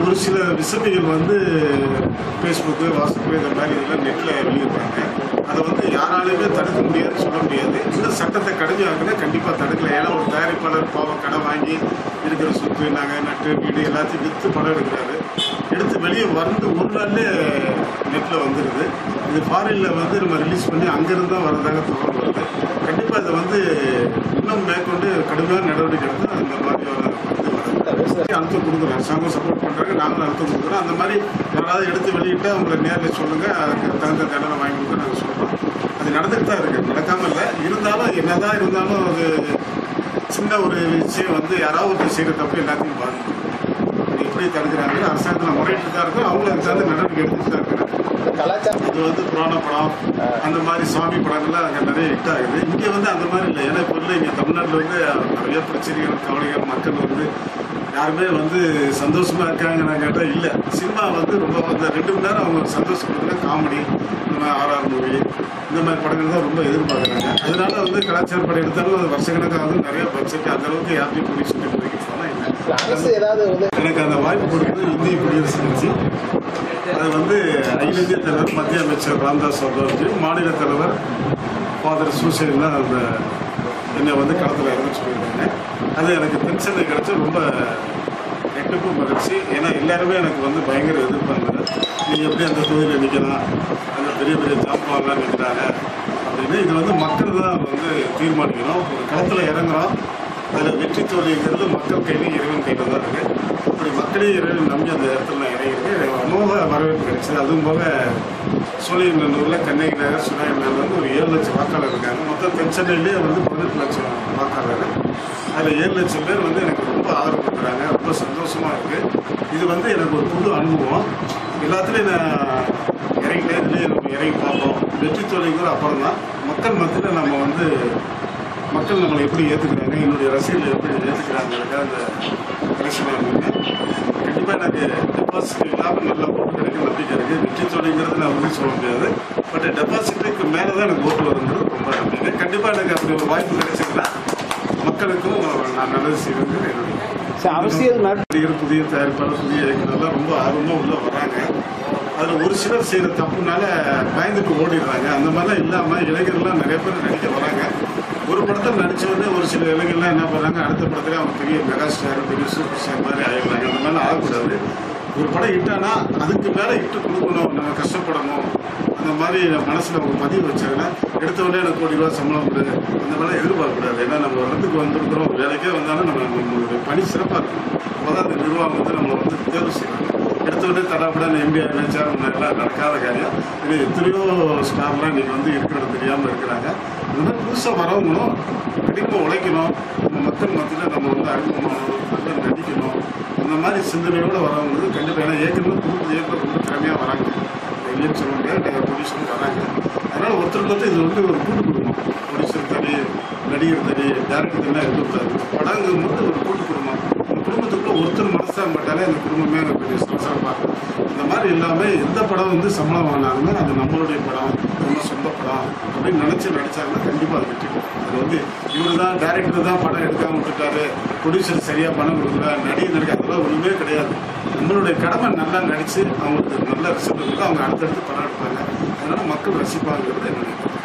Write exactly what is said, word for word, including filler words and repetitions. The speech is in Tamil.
ஒரு சில விசமிகள் வந்து ஃபேஸ்புக்கு வாட்ஸ்அப்பு இந்த மாதிரி இதெல்லாம் நெட்டில் வெளியிடுறாங்க. அதை வந்து யாராலுமே தடுக்க முடியாது, சொல்ல முடியாது. இந்த சட்டத்தை கடுமையாக்குன்னா கண்டிப்பாக தடுக்கல. ஏன்னா ஒரு தயாரிப்பாளர் பாவம் கடை வாங்கி இருக்கிற சொத்து நாங்கள் நட்டு வீடு எல்லாத்தையும் விற்று படம் எடுக்கிறாரு. எடுத்து வெளியே வந்து ஒரு நாள்லேயே நெட்டில் வந்துடுது. இது ஃபாரினில் வந்து நம்ம ரிலீஸ் பண்ணி அங்கேருந்து தான் வரதாக தகவல் வருது. கண்டிப்பாக இதை வந்து இன்னும் மேற்கொண்டு கடுமையான நடவடிக்கை எடுத்து இந்த மாதிரி வந்து அழுத்தம் கொடுக்குறோம். அரசாங்கம் சப்போர்ட் பண்ணுறாங்க, நாங்களும் அழுத்தம் கொடுக்குறோம். அந்த மாதிரி யாராவது எடுத்து வெளியிட்டு அவங்களை நேரில் சொல்லுங்கள், அதுக்கு தகுந்த தண்டனை வாங்கி கொடுக்க நாங்கள் சொல்கிறோம். அது நடந்துட்டு தான் இருக்குது, நடக்காமல் இல்லை. இருந்தாலும் என்னதான் இருந்தாலும் அது சின்ன ஒரு விஷயம் வந்து யாராவது ஒரு செய்கிற தப்பு எல்லாத்தையும் பாதிக்கும். எப்படி தடுக்கிறாங்க அரசாங்கத்தில் முறையிட்டு தான் இருக்கும், அவங்களும் அதுக்கு தகுந்த நடவடிக்கை எடுத்துட்டு தான் இருக்கிறாங்க. இது வந்து புராண படம் அந்த மாதிரி சாமி படங்கள்லாம் அங்கே நிறைய ஹிட் ஆகுது. இங்கே வந்து அந்த மாதிரி இல்லை. ஏன்னா இப்போ இல்லை, இங்கே தமிழ்நாட்டில் வந்து நிறைய பிரச்சனைகள் கவலைகள் மக்கள் வந்து யாருமே வந்து சந்தோஷமா இருக்காங்கன்னு கேட்டால் இல்லை. சினிமா வந்து ரொம்ப வந்து ரெண்டு மணி நேரம் அவங்க சந்தோஷப்படுறதுல காமெடி இந்த மாதிரி ஆர்ஆர் மூவி இந்த மாதிரி படங்கள் தான் ரொம்ப எதிர்பார்க்குறாங்க. அதனால வந்து கலாச்சார படம் எடுத்தாலும் அது வருஷக்கணக்காக வந்து நிறைய பட்ஜெட் அந்த அளவுக்கு யார்ட்டையும் போய் சொல்லி போய்க்கு போனால் இல்லை. எனக்கு அந்த வாய்ப்பு கொடுக்குறது இந்திய குடியரசு கட்சி. அது வந்து அகில இந்திய தலைவர் மத்திய அமைச்சர் ராம்தாஸ் அவர்களுக்கு, மாநில தலைவர் ஃபாதர் சூசைன் தான் அந்த என்னை வந்து களத்தில் இறந்துச்சு போயிருக்காங்க. அது எனக்கு பென்ஷன் கிடச்சி ரொம்ப எட்டுக்கும் மகிழ்ச்சி. ஏன்னா எல்லாருமே எனக்கு வந்து பயங்கர எதிர்ப்பாங்க. நீங்கள் எப்படி அந்த தொகுதியில் நிற்கலாம், அந்த பெரிய பெரிய ஜாப்பான்லாம் நிற்கிறாங்க அப்படின்னு. இது வந்து மக்கள் தான் வந்து தீர்மானிக்கணும். ஒரு களத்தில் இறங்குறோம், அதில் வெற்றி தோல்விங்கிறது மக்கள் கையிலையும் இறைவன் கையில் தான் இருக்குது. அப்படி மக்களையும் இறைவன் நம்பி அந்த இடத்துல நான் இறங்கியிருக்கு. அமோக வரவேற்பு கிடைச்சது. அதுவும் போக சோழியநல்லூரில் கண்ணகி நகர் சுனாய் நகர் வந்து ஒரு ஏழு லட்சம் வாக்காளர் இருக்காங்க. மொத்தம் தென்சென்னையிலே வந்து பதினெட்டு லட்சம் வாக்காளர். அதில் ஏழு லட்சம் பேர் வந்து எனக்கு ரொம்ப ஆதரவு கொடுக்குறாங்க. ரொம்ப சந்தோஷமாக இருக்குது. இது வந்து எனக்கு ஒரு புது அனுபவம். எல்லாத்துலேயும் நான் இறங்கி நேரத்துலேயே நம்ம இறங்கி பார்ப்போம். வெற்றி தோல்விங்கிற அப்புறம் தான் மக்கள் மத்தியில் நம்ம வந்து மக்கள் நம்மளை எப்படி ஏற்றுக்கிறாங்க, என்னுடைய ரசிகர்கள் எப்படி ஏற்றுக்கிறாங்கிறதுக்காக அந்த எலெக்ஷன் இருந்தேன். கண்டிப்பாக எனக்கு டெபாசிட் இல்லாமல் நல்ல ஓட்டு கிடைக்கும் நம்பிக்கை இருக்குது. வெற்றி தோல்விங்கிறது நான் வந்து சொல்ல முடியாது. பட் டெபாசிட்டுக்கு மேலே தான் எனக்கு ஓட்டு வருங்கிறது ரொம்ப நம்பிக்கை. கண்டிப்பாக எனக்கு அப்படி ஒரு வாய்ப்பு கிடைச்சிங்கன்னா மக்களுக்கும் நான் நல்லது செய்வது என்னுடைய அரசியல் நடிகர், புதிய தயாரிப்பாளர், புதிய இயக்குநர்லாம் ரொம்ப ஆர்வமாக உள்ள வராங்க. அதில் ஒரு சிலர் செய்கிற தப்புனால பயந்துட்டு ஓடிடுறாங்க. அந்த மாதிரிலாம் இல்லாமல் இளைஞர்கள்லாம் நிறைய பேர் நடிக்க வராங்க. ஒரு படத்தில் நடித்தவொடனே ஒரு சில இளைஞர்லாம் என்ன பண்ணுறாங்க, அடுத்த படத்துல அவங்க பெரிய மெகா ஸ்டார், பெரிய சூப்பர் ஸ்டார் மாதிரி ஆகிடுறாங்க. அந்த மாதிரிலாம் ஆகக்கூடாது. ஒரு படம் இட்டானா அதுக்கு மேலே இட்டு கொடுக்கணும், நம்ம கஷ்டப்படணும். அந்த மாதிரி மனசில் அவங்க பதிவு வச்சாங்கன்னா எடுத்தவொடனே எனக்கு கோடி ரூபா சம்பளம் கொடுது அந்த மாதிரிலாம் எதிர்பார்க்கக்கூடாது. ஏன்னா நம்ம இடத்துக்கு வந்திருக்கிறோம், வேலைக்கே வந்தாலும் நம்ம நம்மளுடைய பணி சிறப்பாக இருக்கும். அப்போ தான் அந்த நிர்வாகம் வந்து நம்மளை வந்து தேர்வு செய்யணும். எடுத்தவொடனே தடாப்படான்னு எம்டிஆர் நினைச்சார் எல்லாம் நடக்காத காரியம். இது எத்தனையோ ஸ்டார்லாம் இன்றைக்கி வந்து இருக்கிறது தெரியாமல் இருக்கிறாங்க. இந்த மாதிரி புதுசாக வரவங்களும் கண்டிப்பாக உழைக்கணும். நம்ம மக்கள் மத்தியில் நம்ம வந்து அறிமுகமாகணும், நல்லா நடிக்கணும். அந்த மாதிரி சிந்தனையோடு வரவங்களுக்கு கண்டிப்பாக ஏன்னா ஏற்கனவே குடும்ப இயக்கம் ரொம்ப திறமையாக வராங்க. இல்லைன்னு சொல்ல முடியாது, நிறைய ப்ரொடியூசரும் வராங்க. அதனால் ஒருத்தருக்கு வந்து இது வந்து ஒரு கூட்டு குடும்பம். ப்ரொடியூசர் தனி, நடிகர் தனி, டேரக்டர் தனியாக இருக்காது. படங்கும் போது ஒரு கூட்டு குடும்பம். அந்த குடும்பத்துக்குள்ள ஒருத்தர் மனசாக மாட்டாலே அந்த குடும்பமே கொஞ்சம் சலசலப்பாக. இந்த மாதிரி இல்லாமல் எந்த படம் வந்து சம்பளம் வாங்கினாலுமே அது நம்மளுடைய படம், நம்ம சொந்த படம் அப்படின்னு நினச்சி நடித்தாங்கன்னா கண்டிப்பாக அது வெற்றி. அது வந்து இவர் தான் டேரக்டர் தான் படம் எடுக்காமல் விட்டுட்டாரு, ப்ரொடியூசர் சரியாக பணம் கொடுக்கல, நடிகை நடிக்க அதெல்லாம் ஒன்றுமே கிடையாது. நம்மளுடைய கடமை நல்லா நடித்து அவங்களுக்கு நல்ல ரிசல்ட் கொடுத்து அவங்க அடுத்தடுத்து படம் எடுப்பாங்க. அதனால் மக்கள் ரசிப்பாங்கிறது என்னுடைய